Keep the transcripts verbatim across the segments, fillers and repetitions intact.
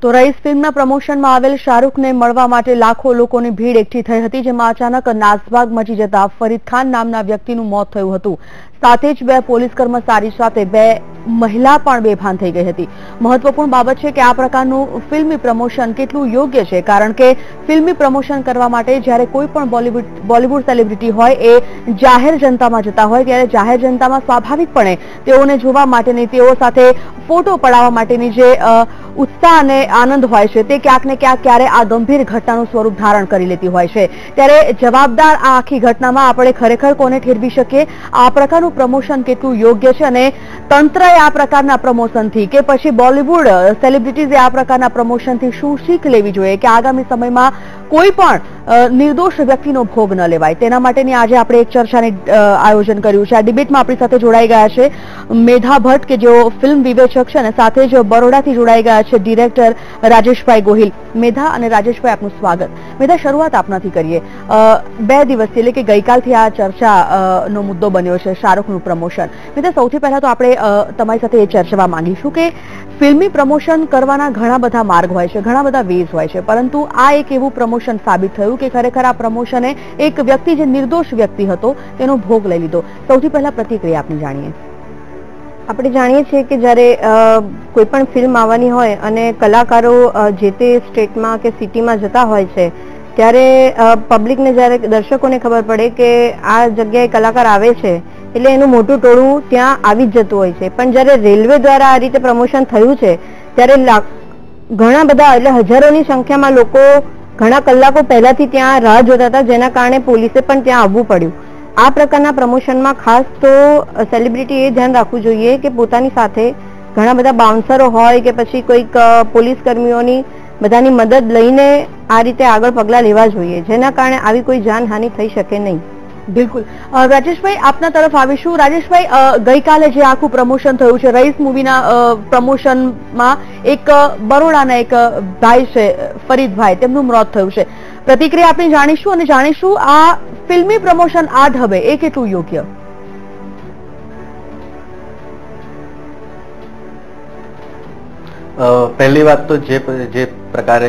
તો રઈસ ફિલ્મના પ્રમોશનમાં આવેલ શાહરૂખને મળવા માટે લાખો લોકોની ભીડ એકઠી થઈ હતી, જેમાં અચાનક નાસભાગ મચી જતા ફરીદ ખાન નામના વ્યક્તિનું મોત થયું હતું. સાથે જ બે પોલીસ કર્મચારી સાથે બે મહિલા પણ બેભાન થઈ ગઈ હતી. મહત્વપૂર્ણ બાબત છે કે આ પ્રકારનું ફિલ્મી પ્રમોશન કેટલું યોગ્ય છે, કારણ કે ફિલ્મી પ્રમોશન કરવા માટે જ્યારે કોઈ પણ બોલિવૂડ બોલિવૂડ સેલિબ્રિટી હોય એ જાહેર જનતામાં જતા હોય ત્યારે જાહેર જનતામાં સ્વાભાવિકપણે તેઓને જોવા માટેની, તેઓ સાથે ફોટો પડાવવા માટેની જે ઉત્સાહ અને આનંદ હોય છે તે ક્યાંક ને ક્યાંક ક્યારે આ ગંભીર ઘટનાનું સ્વરૂપ ધારણ કરી લેતી હોય છે. ત્યારે જવાબદાર આ આખી ઘટનામાં આપણે ખરેખર કોને ઠેરવી શકીએ? આ પ્રકારનું પ્રમોશન કેટલું યોગ્ય છે અને તંત્રએ આ પ્રકારના પ્રમોશનથી કે પછી બોલિવૂડ સેલિબ્રિટીઝે આ પ્રકારના પ્રમોશનથી શું શીખ લેવી જોઈએ કે આગામી સમયમાં કોઈ પણ નિર્દોષ વ્યક્તિનો ભોગ ન લેવાય? તેના માટેની આજે આપણે એક ચર્ચાની આયોજન કર્યું છે. આ ડિબેટમાં આપણી સાથે જોડાઈ ગયા છે મેધા ભટ્ટ કે જેઓ ફિલ્મ વિવેચક છે અને સાથે જ બરોડાથી જોડાઈ ગયા છે ડિરેક્ટર રાજેશભાઈ ગોહિલ. મેધા અને રાજેશભાઈ, આપનું સ્વાગત. મેધા, શરૂઆત આપનાથી કરીએ. બે દિવસથી એટલે કે ગઈકાલથી આ ચર્ચા નો મુદ્દો બન્યો છે શાહરૂખનું પ્રમોશન. મેધા, સૌથી પહેલા તો આપણે તમારી સાથે એ ચર્ચામાં માંગીશું કે ફિલ્મી પ્રમોશન કરવાના ઘણા બધા માર્ગ હોય છે, ઘણા બધા વેઝ હોય છે, પરંતુ આ એક એવું પ્રમોશન સાબિત થયું કે ખરેખર આ પ્રમોશને એક વ્યક્તિ જે નિર્દોષ વ્યક્તિ હતો તેનો ભોગ લઈ લીધો. સૌથી પહેલા પ્રતિક્રિયા આપની જાણીએ. આપણે જાણીએ છીએ કે જ્યારે કોઈ પણ ફિલ્મ આવવાની હોય અને કલાકારો જે તે સ્ટેટમાં કે સિટીમાં જતા હોય છે ત્યારે પબ્લિકને, જ્યારે દર્શકોને ખબર પડે કે આ જગ્યાએ કલાકાર આવે છે એટલે એનું મોટું ટોળું ત્યાં આવી જ જતું હોય છે. પણ જ્યારે રેલવે દ્વારા આ રીતે પ્રમોશન થયું છે ત્યારે ઘણા બધા એટલે હજારોની સંખ્યામાં લોકો ઘણા કલાકો પહેલાથી ત્યાં રાહ જોતા હતા, જેના કારણે પોલીસે પણ ત્યાં આવવું પડ્યું. આ પ્રકારના પ્રમોશનમાં ખાસ તો સેલિબ્રિટી એ ધ્યાન રાખવું જોઈએ કે પોતાની સાથે ઘણા બધા બાઉન્સરો હોય કે પછી કોઈક પોલીસ કર્મીઓની બધાની મદદ લઈને આ રીતે આગળ પગલાં લેવા જોઈએ, જેના કારણે આવી કોઈ જાનહાનિ થઈ શકે નહીં. બિલકુલ. રાજેશભાઈ, આપના તરફ આવીશું. રાજેશભાઈ, ગઈકાલે જે આખું પ્રમોશન થયું છે રઈસ મૂવીના પ્રમોશનમાં એક બરોડાના એક ભાઈ છે ફરીદભાઈ, તેમનું મોત થયું છે. પ્રતિક્રિયા આપણે જાણીશું અને જાણીશું આ ફિલ્મી પ્રમોશન આ ઢબે એ કેટલું યોગ્ય? પહેલી વાત તો જે જે પ્રકારે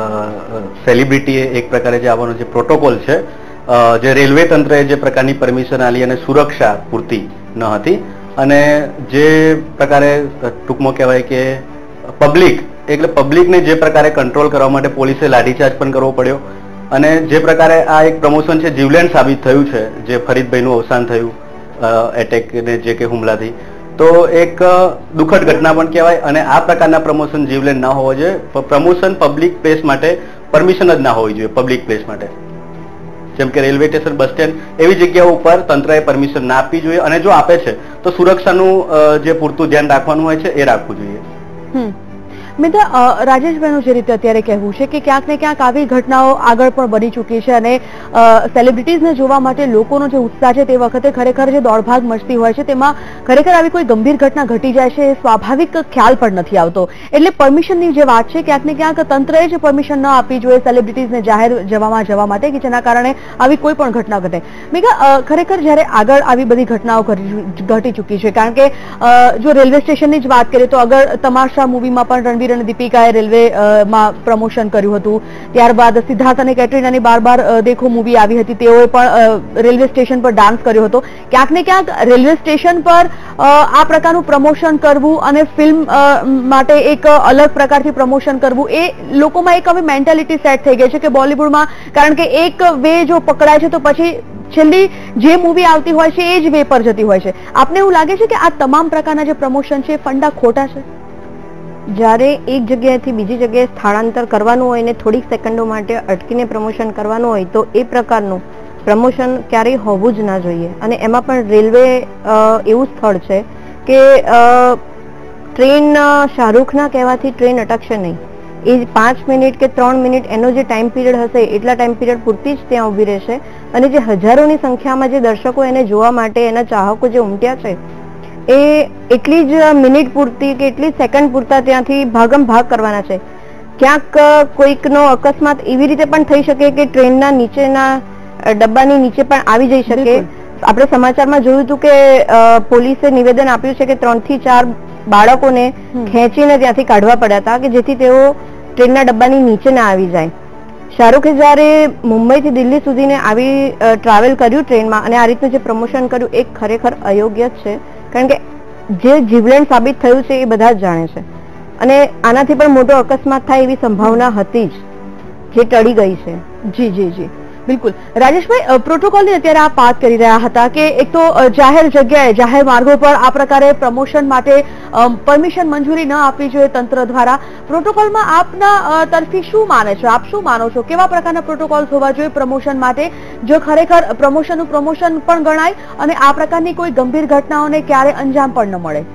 સેલિબ્રિટીએ એક પ્રકારે જે આવવાનો જે પ્રોટોકોલ છે, જે રેલવે તંત્રએ જે પ્રકારની પરમિશન આલી અને સુરક્ષા પૂરતી ન હતી અને જે પ્રકારે ટૂંકમાં કહેવાય કે પબ્લિક એટલે પબ્લિકને જે પ્રકારે કંટ્રોલ કરવા માટે પોલીસે લાઠીચાર્જ પણ કરવો પડ્યો અને જે પ્રકારે આ એક પ્રમોશન છે જીવલેણ સાબિત થયું છે, જે ફરીદભાઈનું અવસાન થયું એટેક ને જે કે હુમલાથી, તો એક દુઃખદ ઘટના પણ કહેવાય. અને આ પ્રકારના પ્રમોશન જીવલેણ ના હોવો જોઈએ. પ્રમોશન પબ્લિક પ્લેસ માટે પરમિશન જ ના હોવી જોઈએ. પબ્લિક પ્લેસ માટે જેમ કે રેલવે સ્ટેશન, બસ સ્ટેન્ડ એવી જગ્યાઓ ઉપર તંત્રએ પરમિશન ના આપવી જોઈએ અને જો આપે છે તો સુરક્ષાનું જે પૂરતું ધ્યાન રાખવાનું હોય છે એ રાખવું જોઈએ. મિત્ર, રાજેશભાઈનું જે રીતે અત્યારે કહેવું છે કે ક્યાંક ને ક્યાંક આવી ઘટનાઓ આગળ પણ બની ચૂકી છે અને સેલિબ્રિટીઝને જોવા માટે લોકોનો જે ઉત્સાહ છે તે વખતે ખરેખર જે દોડભાગ મચતી હોય છે તેમાં ખરેખર આવી કોઈ ગંભીર ઘટના ઘટી જાય છે એ સ્વાભાવિક ખ્યાલ પણ નથી આવતો. એટલે પરમિશનની જે વાત છે, ક્યાંક ને ક્યાંક તંત્રએ જ પરમિશન ન આપવી જોઈએ સેલિબ્રિટીઝને જાહેર જવામાં જવા માટે કે જેના કારણે આવી કોઈ પણ ઘટના ઘટે. મેઘા, ખરેખર જ્યારે આગળ આવી બધી ઘટનાઓ ઘટી ચૂકી છે, કારણ કે જો રેલવે સ્ટેશનની જ વાત કરીએ તો અગર તમાશા મૂવીમાં પણ રણવીર અને દીપિકાએ રેલવેમાં પ્રમોશન કર્યું હતું. ત્યારબાદ સિદ્ધાર્થ અને કેટરીનાની બાર બાર દેખો મૂવી આવી હતી, તેઓએ પણ રેલવે સ્ટેશન પર ડાન્સ કર્યો હતો. ક્યાંક ને ક્યાંક રેલવે સ્ટેશન પર આ પ્રકારનું પ્રમોશન કરવું અને ફિલ્મ માટે એક અલગ પ્રકારથી પ્રમોશન કરવું એ લોકોમાં એક હવે મેન્ટાલિટી સેટ થઈ ગઈ છે કે બોલિવૂડમાં, કારણ કે એક વે જો પકડાય છે તો પછી છેલ્લી જે મૂવી આવતી હોય છે એ જ વે પર જતી હોય છે. આપને એવું લાગે છે કે આ તમામ પ્રકારના જે પ્રમોશન છે એ ફંડા ખોટા છે? જ્યારે એક જગ્યાએથી બીજી જગ્યાએ સ્થળાંતર કરવાનું હોય ને થોડીક સેકન્ડો માટે અટકીને પ્રમોશન કરવાનું હોય તો એ પ્રકારનું પ્રમોશન ક્યારેય હોવું જ ના જોઈએ. અને એમાં પણ રેલવે એવું સ્થળ છે કે ટ્રેન શાહરૂખના કહેવાથી ટ્રેન અટકશે નહીં. એ પાંચ મિનિટ કે ત્રણ મિનિટ એનો જે ટાઈમ પીરિયડ હશે એટલા ટાઈમ પીરિયડ પૂરતી જ ત્યાં ઊભી રહેશે અને જે હજારોની સંખ્યામાં જે દર્શકો એને જોવા માટે, એના ચાહકો જે ઉમટ્યા છે એ એટલી જ મિનિટ પૂરતી કે એટલી સેકન્ડ પૂરતા ત્યાંથી ભાગમ ભાગ કરવાના છે. ક્યાંક કોઈકનો અકસ્માત એવી રીતે પણ થઈ શકે કે ટ્રેનના નીચેના ડબ્બાની નીચે પણ આવી જઈ શકે. આપણે સમાચારમાં જોયું હતું કે પોલીસે નિવેદન આપ્યું છે કે ત્રણ થી ચાર બાળકોને ખેંચીને ત્યાંથી કાઢવા પડ્યા હતા કે જેથી તેઓ ટ્રેનના ડબ્બાની નીચે ના આવી જાય. શાહરૂખે જ્યારે મુંબઈથી દિલ્હી સુધીને આવી ટ્રાવેલ કર્યું ટ્રેનમાં અને આ રીતનું જે પ્રમોશન કર્યું એ ખરેખર અયોગ્ય છે. કારણ કે જે જીવલેણ સાબિત થયું છે એ બધા જ જાણે છે અને આનાથી પણ મોટો અકસ્માત થાય એવી સંભાવના હતી જ, જે ટળી ગઈ છે. જી જી જી બિલકુલ. રાજેશભાઈ, પ્રોટોકોલની અત્યારે આપ વાત કરી રહ્યા હતા કે એક તો જાહેર જગ્યાએ જાહેર માર્ગો પર આ પ્રકારે પ્રમોશન માટે પરમિશન મંજૂરી ન આપવી જોઈએ તંત્ર દ્વારા. પ્રોટોકોલમાં આપના તરફી શું માને છે, આપ શું માનો છો, કેવા પ્રકારના પ્રોટોકોલ્સ હોવા જોઈએ પ્રમોશન માટે, જો ખરેખર પ્રમોશનનું પ્રમોશન પણ ગણાય અને આ પ્રકારની કોઈ ગંભીર ઘટનાઓને ક્યારે અંજામ પણ ન મળે?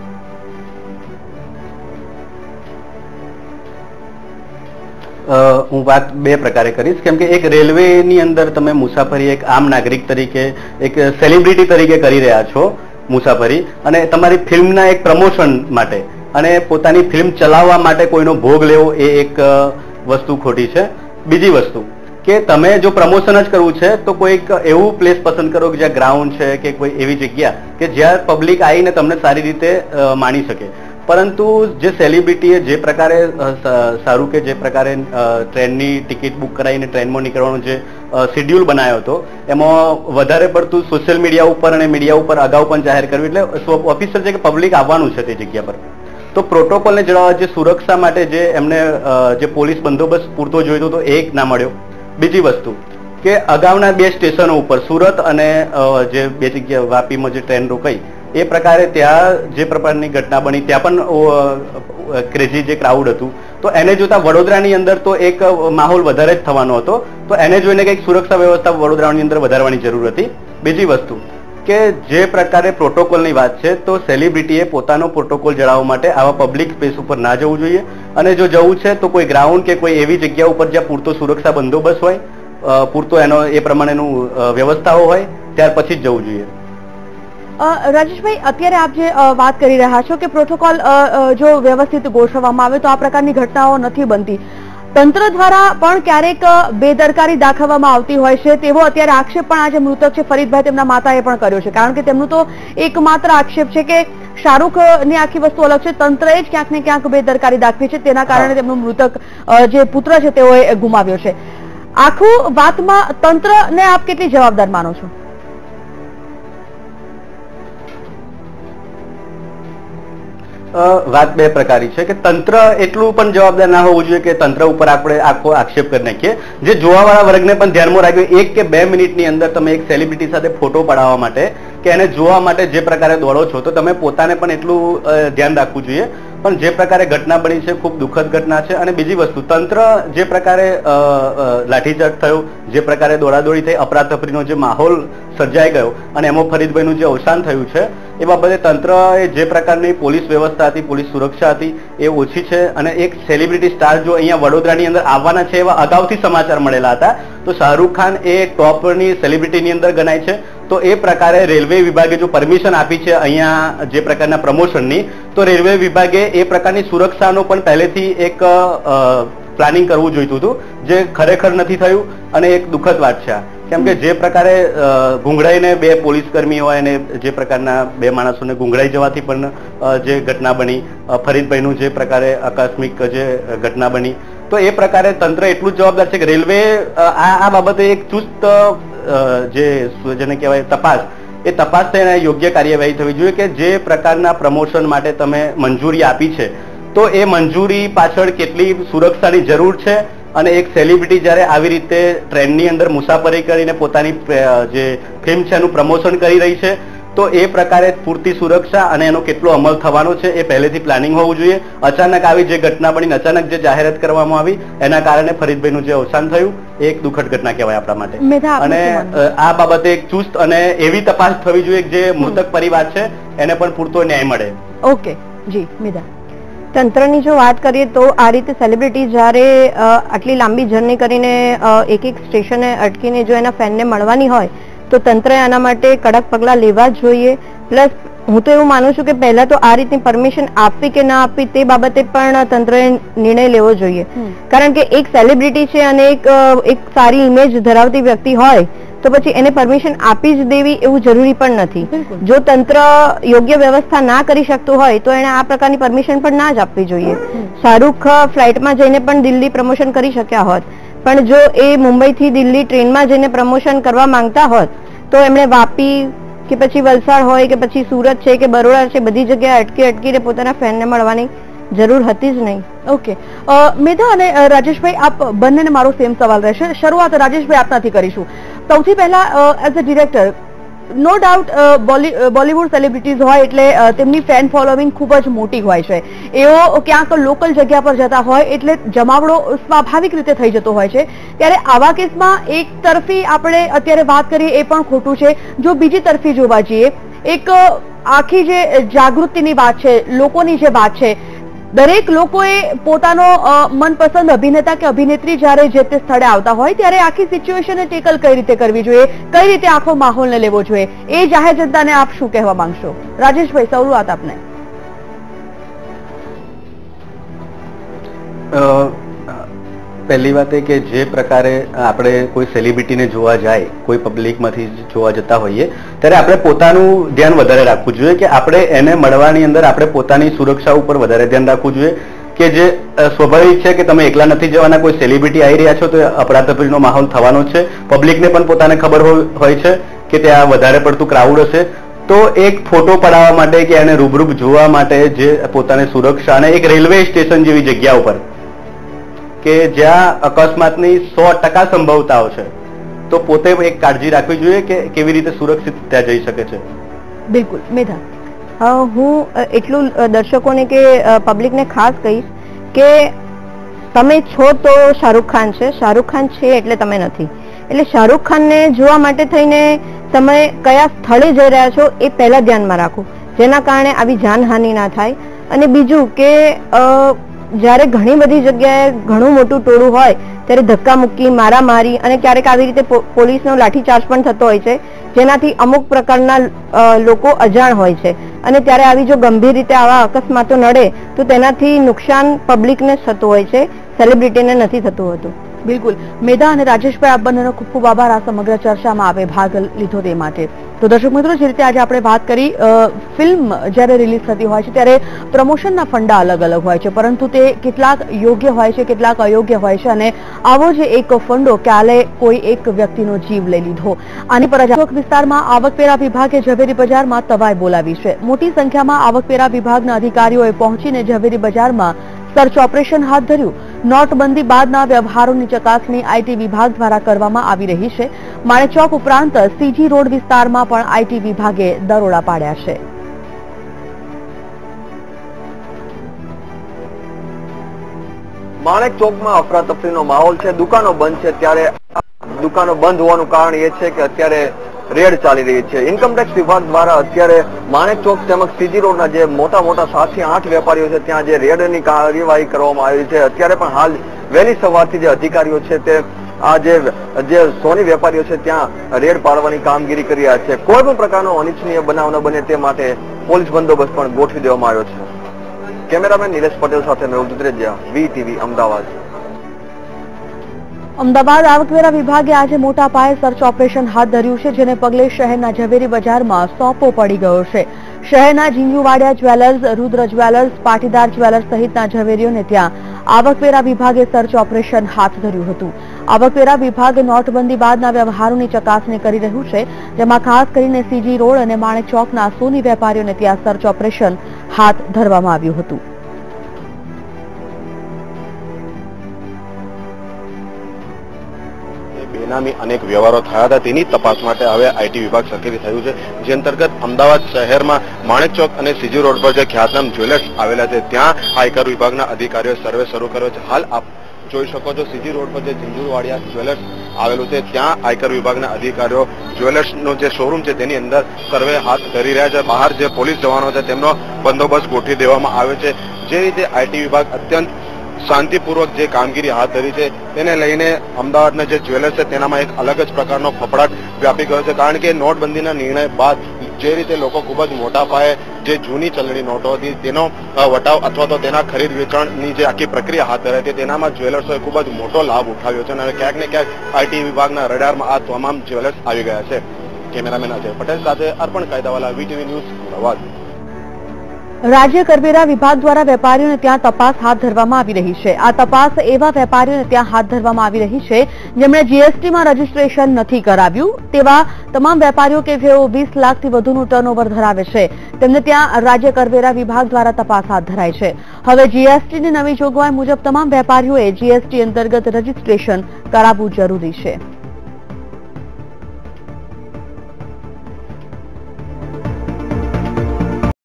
હું વાત બે પ્રકારે કરીશ. કેમ કે એક રેલવેની અંદર તમે મુસાફરી એક આમ નાગરિક તરીકે, એક સેલિબ્રિટી તરીકે કરી રહ્યા છો મુસાફરી, અને તમારી ફિલ્મના એક પ્રમોશન માટે અને પોતાની ફિલ્મ ચલાવવા માટે કોઈનો ભોગ લેવો એ એક વસ્તુ ખોટી છે. બીજી વસ્તુ કે તમે જો પ્રમોશન જ કરવું છે તો કોઈક એવું પ્લેસ પસંદ કરો કે જ્યાં ગ્રાઉન્ડ છે કે કોઈ એવી જગ્યા કે જ્યાં પબ્લિક આવીને તમને સારી રીતે માણી શકે. પરંતુ જે સેલિબ્રિટીએ જે પ્રકારે શાહરૂખે જે પ્રકારે ટ્રેનની ટિકિટ બુક કરાવીને ટ્રેનમાં નીકળવાનો જે શેડ્યુલ બનાવ્યો હતો એમાં વધારે પડતું સોશિયલ મીડિયા ઉપર અને મીડિયા ઉપર અગાઉ પણ જાહેર કર્યું, એટલે ઓફિસર છે કે પબ્લિક આવવાનું છે તે જગ્યા પર. તો પ્રોટોકોલને જણાવવા જે સુરક્ષા માટે જે એમને જે પોલીસ બંદોબસ્ત પૂરતો જોઈતો હતો એ ના મળ્યો. બીજી વસ્તુ કે અગાઉના બે સ્ટેશનો ઉપર સુરત અને જે બે જગ્યા વાપીમાં જે ટ્રેન રોકાઈ એ પ્રકારે ત્યાં જે પ્રકારની ઘટના બની ત્યાં પણ ક્રેઝી જે ક્રાઉડ હતું, તો એને જોતા વડોદરાની અંદર તો એક માહોલ વધારે જ થવાનો હતો, તો એને જોઈને કંઈક સુરક્ષા વ્યવસ્થા વડોદરાની અંદર વધારવાની જરૂર હતી. બીજી વસ્તુ કે જે પ્રકારે પ્રોટોકોલની વાત છે તો સેલિબ્રિટીએ પોતાનો પ્રોટોકોલ જણાવવા માટે આવા પબ્લિક સ્પેસ ઉપર ના જવું જોઈએ, અને જો જવું છે તો કોઈ ગ્રાઉન્ડ કે કોઈ એવી જગ્યા ઉપર જ્યાં પૂરતો સુરક્ષા બંદોબસ્ત હોય, પૂરતો એનો એ પ્રમાણેનું વ્યવસ્થાઓ હોય ત્યાર પછી જ જવું જોઈએ. રાજેશભાઈ, અત્યારે આપ જે વાત કરી રહ્યા છો કે પ્રોટોકોલ જો વ્યવસ્થિત ગોઠવવામાં આવે તો આ પ્રકારની ઘટનાઓ નથી બનતી, તંત્ર દ્વારા પણ ક્યારેક બેદરકારી દાખવવામાં આવતી હોય છે તેવો અત્યારે આક્ષેપ પણ આજે મૃતક છે ફરીદભાઈ તેમના માતાએ પણ કર્યો છે. કારણ કે તેમનું તો એકમાત્ર આક્ષેપ છે કે શાહરૂખ ની આખી વસ્તુ અલગ છે, તંત્રએ જ ક્યાંક ને ક્યાંક બેદરકારી દાખવી છે, તેના કારણે તેમનું મૃતક જે પુત્ર છે તેઓએ ગુમાવ્યો છે. આખું વાતમાં તંત્રને આપ કેટલી જવાબદાર માનો છો? વાત બે પ્રકારની છે કે તંત્ર એટલું પણ જવાબદાર ના હોવું જોઈએ કે તંત્ર ઉપર આપણે આખો આક્ષેપ કરી નાખીએ. જે જોવાવાળા વર્ગને પણ ધ્યાનમાં રાખ્યો, એક કે બે મિનિટની અંદર તમે એક સેલિબ્રિટી સાથે ફોટો પડાવવા માટે કે એને જોવા માટે જે પ્રકારે દોડો છો તો તમે પોતાને પણ એટલું ધ્યાન રાખવું જોઈએ. પણ જે પ્રકારે ઘટના બની છે ખૂબ દુઃખદ ઘટના છે. અને બીજી વસ્તુ, તંત્ર જે પ્રકારે લાઠીચાર્જ થયો, જે પ્રકારે દોડાદોડી થઈ, અફરાતફરીનો જે માહોલ સર્જાઈ ગયો અને એમાં ફરીદભાઈનું જે અવસાન થયું છે એ બાબતે તંત્રએ જે પ્રકારની પોલીસ વ્યવસ્થા હતી, પોલીસ સુરક્ષા હતી એ ઓછી છે. અને એક સેલિબ્રિટી સ્ટાર જો અહીંયા વડોદરાની અંદર આવવાના છે એવા અગાઉથી સમાચાર મળેલા હતા, તો શાહરૂખ ખાન એ ટોપની સેલિબ્રિટીની અંદર ગણાય છે. તો એ પ્રકારે રેલવે વિભાગે જો પરમિશન આપી છે અહીંયા જે પ્રકારના પ્રમોશનની, તો રેલવે વિભાગે એ પ્રકારની સુરક્ષાનો પણ પહેલેથી એક પ્લાનિંગ કરવું જોઈતું હતું, જે ખરેખર નથી થયું અને એક દુઃખદ વાત છે. કેમ કે જે પ્રકારે ગુંગળાઈને બે પોલીસ કર્મી હોય અને જે પ્રકારના બે માણસોને ગુંગળાઈ જવાથી પણ જે ઘટના બની, ફરીદભાઈનું જે પ્રકારે આકસ્મિક જે ઘટના બની, તો એ પ્રકારે તંત્ર એટલું જ જવાબદાર છે કે રેલવે આ આ બાબતે એક ચુસ્ત જે જેને કહેવાય તપાસ, એ તપાસ થઈને યોગ્ય કાર્યવાહી થવી જોઈએ કે જે પ્રકારના પ્રમોશન માટે તમે મંજૂરી આપી છે તો એ મંજૂરી પાછળ કેટલી સુરક્ષાની જરૂર છે. અને એક સેલિબ્રિટી જ્યારે આવી રીતે ટ્રેનની અંદર મુસાફરી કરીને પોતાની જે ફિલ્મ છે એનું પ્રમોશન કરી રહી છે, તો એ પ્રકારે પૂરતી સુરક્ષા અને એનો કેટલો અમલ થવાનો છે એ પહેલેથી પ્લાનિંગ હોવું જોઈએ. અચાનક આવી જે ઘટના બની, અચાનક જે જાહેરાત કરવામાં આવી એના કારણે ફરીદભાઈનું જે અવસાન થયું એ એક દુઃખદ ઘટના કહેવાય આપણા માટે. અને આ બાબતે એક ચુસ્ત અને એવી તપાસ થવી જોઈએ જે મૃતક પરિવાર છે એને પણ પૂરતો ન્યાય મળે. ઓકે જી મેધા. તંત્રની જો વાત કરીએ તો આ રીતે સેલિબ્રિટી જ્યારે આટલી લાંબી જર્ની કરીને એક એક સ્ટેશને અટકીને જો એના ફેનને મળવાની હોય તો તંત્રએ આના માટે કડક પગલાં લેવા જ જોઈએ. પ્લસ હું તો એવું માનું છું કે પહેલા તો આ રીતની પરમિશન આપવી કે ના આપવી તે બાબતે પણ તંત્રએ નિર્ણય લેવો જોઈએ. કારણ કે એક સેલિબ્રિટી છે અને એક એક સારી ઇમેજ ધરાવતી વ્યક્તિ હોય તો પછી એને પરમિશન આપી જ દેવી એવું જરૂરી પણ નથી. જો તંત્ર યોગ્ય વ્યવસ્થા ના કરી શકતું હોય તો એને આ પ્રકારની પરમિશન પણ ના જ આપવી જોઈએ. શાહરૂખ ફ્લાઇટમાં જઈને પણ દિલ્હી પ્રમોશન કરી શક્યા હોત, પણ જો એ મુંબઈથી દિલ્હી ટ્રેનમાં જઈને પ્રમોશન કરવા માંગતા હોત તો એમણે વાપી કે પછી વલસાડ હોય કે પછી સુરત છે કે બરોડા છે, બધી જગ્યાએ અટકી અટકીને પોતાના ફેનને મળવાની જરૂર હતી જ નહીં. ઓકે, મેધા અને રાજેશભાઈ, આપ બંનેને મારો સેમ સવાલ રહેશે. શરૂઆત રાજેશભાઈ આપનાથી કરીશું. સૌથી પહેલા as a director, no doubt Bollywood celebrities હોય એટલે તેમની ફેન ફોલોવિંગ ખૂબ જ મોટી હોય છે. એઓ ક્યાંક લોકલ જગ્યા પર જતા હોય એટલે જમાવડો સ્વાભાવિક રીતે થઈ જતો હોય છે. ત્યારે આવા કેસમાં એક તરફી આપણે અત્યારે વાત કરીએ એ પણ ખોટું છે. જો બીજી તરફી જોવા જઈએ, એક આખી જે જાગૃતિની વાત છે, લોકોની જે વાત છે, દરેક લોકોએ પોતાનો મનપસંદ અભિનેતા કે અભિનેત્રી જ્યારે જે તે સ્થળે આવતા હોય ત્યારે આખી સિચ્યુએશનને ટેકલ કઈ રીતે કરવી જોઈએ, કઈ રીતે આખો માહોલને લેવો જોઈએ, એ જાહેર જનતાને આપ શું કહેવા માંગશો? રાજેશભાઈ, શરૂઆત આપને. પહેલી વાત એ કે જે પ્રકારે આપણે કોઈ સેલિબ્રિટીને જોવા જાય, કોઈ પબ્લિકમાંથી જોવા જતા હોઈએ ત્યારે આપણે પોતાનું ધ્યાન વધારે રાખવું જોઈએ કે આપણે એને મળવાની અંદર આપણે પોતાની સુરક્ષા ઉપર વધારે ધ્યાન રાખવું જોઈએ. કે જે સ્વાભાવિક છે કે તમે એકલા નથી જવાના, કોઈ સેલિબ્રિટી આવી રહ્યા છો તો અફરાતફરીનો માહોલ થવાનો છે. પબ્લિકને પણ પોતાને ખબર હોય છે કે ત્યાં વધારે પડતું ક્રાઉડ હશે, તો એક ફોટો પડાવવા માટે કે એને રૂબરૂબ જોવા માટે જે પોતાની સુરક્ષા, અને એક રેલવે સ્ટેશન જેવી જગ્યા ઉપર કે જ્યાં અકસ્માતની સો ટકા સંભવતાઓ છે, તો પોતે એક કાળજી રાખવી જોઈએ કે કેવી રીતે સુરક્ષિત ત્યાં જઈ શકે છે. બિલકુલ. મેધા, હું એટલું દર્શકોને કે પબ્લિકને ખાસ કહીશ કે તમે છો તો શાહરૂખ ખાન છે, શાહરૂખ ખાન છે એટલે તમે નથી. એટલે શાહરૂખ ખાનને જોવા માટે થઈને તમે કયા સ્થળે જઈ રહ્યા છો એ પહેલા ધ્યાનમાં રાખો, જેના કારણે આવી જાનહાનિ ના થાય. અને બીજું કે જ્યારે ઘણી બધી જગ્યાએ ઘણું મોટું ટોળું હોય ત્યારે ધક્કા મુક્કી, મારામારી અને ક્યારેક આવી રીતે પોલીસનો લાઠીચાર્જ પણ થતો હોય છે, જેનાથી અમુક પ્રકારના લોકો અજાણ હોય છે. અને ત્યારે આવી જો ગંભીર રીતે આવા અકસ્માતો નડે તો તેનાથી નુકસાન પબ્લિકને જ થતું હોય છે, સેલિબ્રિટીને નથી થતું હોતું. બિલકુલ. મેધા અને રાજેશભાઈ, આપ બંનેનો ખૂબ ખૂબ આભાર આ સમગ્ર ચર્ચામાં આપે ભાગ લીધો તે માટે. તો દર્શક મિત્રો, જે રીતે આજે આપણે વાત કરી, ફિલ્મ જ્યારે રિલીઝ થતી હોય છે ત્યારે પ્રમોશનના ફંડા અલગ અલગ હોય છે, પરંતુ તે કેટલાક યોગ્ય હોય છે, કેટલાક અયોગ્ય હોય છે. અને આવો જે એક ફંડો કાલે કોઈ એક વ્યક્તિનો જીવ લઈ લીધો. આની પર વિસ્તારમાં આવકવેરા વિભાગે ઝવેરી બજારમાં તવાઈ બોલાવી છે. મોટી સંખ્યામાં આવકવેરા વિભાગના અધિકારીઓએ પહોંચીને ઝવેરી બજારમાં સર્ચ ઓપરેશન હાથ ધર્યું. નોટબંધી બાદના વ્યવહારોની ચકાસણી આઈટી વિભાગ દ્વારા કરવામાં આવી રહી છે. માણેકચોક ઉપરાંત સીજી રોડ વિસ્તારમાં પણ આઈટી વિભાગે દરોડા પાડ્યા છે. માણેક ચોકમાં અફરાતફરીનો માહોલ છે, દુકાનો બંધ છે. ત્યારે દુકાનો બંધ હોવાનું કારણ એ છે કે અત્યારે રેડ ચાલી રહી છે. ઇન્કમટેક્સ વિભાગ દ્વારા અત્યારે માણેક ચોક તેમજ સીજી રોડના જે મોટા મોટા સાત થી આઠ વેપારીઓ છે ત્યાં જે રેડની કાર્યવાહી કરવામાં આવી છે. અત્યારે પણ હાલ વહેલી સવારથી જે અધિકારીઓ છે તે આ જે જે સોની વેપારીઓ છે ત્યાં રેડ પાડવાની કામગીરી કરી રહ્યા છે. કોઈ પણ પ્રકારનો અનિચ્છનીય બનાવ ન બને તે માટે પોલીસ બંદોબસ્ત પણ ગોઠવી દેવામાં આવ્યો છે. કેમેરામેન નિલેશ પટેલ સાથે મેહુલ દુધરેજિયા, વી ટીવી, અમદાવાદ. અમદાવાદ આવકવેરા વિભાગે આજે મોટા પાયે સર્ચ ઓપરેશન હાથ ધર્યું છે, જેને પગલે શહેરના ઝવેરી બજારમાં સોંપો પડી ગયો છે. શહેરના Jhinjhuwadiya jewellers, Rudra jewellers, Patidar jewellers સહિતના ઝવેરીઓને ત્યાં આવકવેરા વિભાગે સર્ચ ઓપરેશન હાથ ધર્યું હતું. આવકવેરા વિભાગ નોટબંધી બાદના વ્યવહારોની ચકાસણી કરી રહ્યું છે, જેમાં ખાસ કરીને સીજી રોડ અને માણેક ચોકના સોની વેપારીઓને ત્યાં સર્ચ ઓપરેશન હાથ ધરવામાં આવ્યું હતું. બેનામી અનેક વ્યવહારો થયા હતા તેની તપાસ માટે હવે આઈટી વિભાગ સક્રિય થયું છે, જે અંતર્ગત અમદાવાદ શહેરમાં માણેક ચોક અને સીજી રોડ પર જે ખ્યાતનામ જ્વેલર્સ આવેલા છે ત્યાં આયકર વિભાગના અધિકારીઓ સર્વે શરૂ કર્યો છે. હાલ આપ જોઈ શકો છો સીજી રોડ પર જે ઝીંઝુવાડિયા જ્વેલર્સ આવેલું છે ત્યાં આયકર વિભાગના અધિકારીઓ જ્વેલર્સનો જે શોરૂમ છે તેની અંદર સર્વે હાથ ધરી રહ્યા છે. બહાર જે પોલીસ જવાનો છે તેમનો બંદોબસ્ત ગોઠવી દેવામાં આવ્યો છે. જે રીતે આઈટી વિભાગ અત્યંત શાંતિપૂર્વક જે કામગીરી હાથ ધરી છે તેને લઈને અમદાવાદના જે જ્વેલર્સ છે તેનામાં એક અલગ જ પ્રકારનો ફફડાટ વ્યાપી ગયો છે, કારણ કે નોટબંધીના નિર્ણય બાદ જે રીતે લોકો ખૂબ જ મોટા પાયે જે જૂની ચલણી નોટો હતી તેનો વટાવ અથવા તો તેના ખરીદ વેચાણની જે આખી પ્રક્રિયા હાથ ધરાઈ હતી તેનામાં જ્વેલર્સોએ ખૂબ જ મોટો લાભ ઉઠાવ્યો છે અને ક્યાંક ને ક્યાંક આઈટી વિભાગના રડારમાં આ તમામ જ્વેલર્સ આવી ગયા છે। કેમેરામેન અજય પટેલ સાથે અર્પણ કાયદાવાલા, વીટીવી ન્યૂઝ, અમદાવાદ। રાજ્ય કરવેરા વિભાગ દ્વારા વેપારીઓને ત્યાં તપાસ હાથ ધરવામાં આવી રહી છે। આ તપાસ એવા વેપારીઓને ત્યાં હાથ ધરવામાં આવી રહી છે જેમણે જીએસટીમાં રજીસ્ટ્રેશન નથી કરાવ્યું તેવા તમામ વેપારીઓ કે જેઓ વીસ લાખથી વધુનું ટર્નઓવર ધરાવે છે તેમને ત્યાં રાજ્ય કરવેરા વિભાગ દ્વારા તપાસ હાથ ધરાઈ છે। હવે જીએસટીની નવી જોગવાઈ મુજબ તમામ વેપારીઓએ જીએસટી અંતર્ગત રજીસ્ટ્રેશન કરાવવું જરૂરી છે।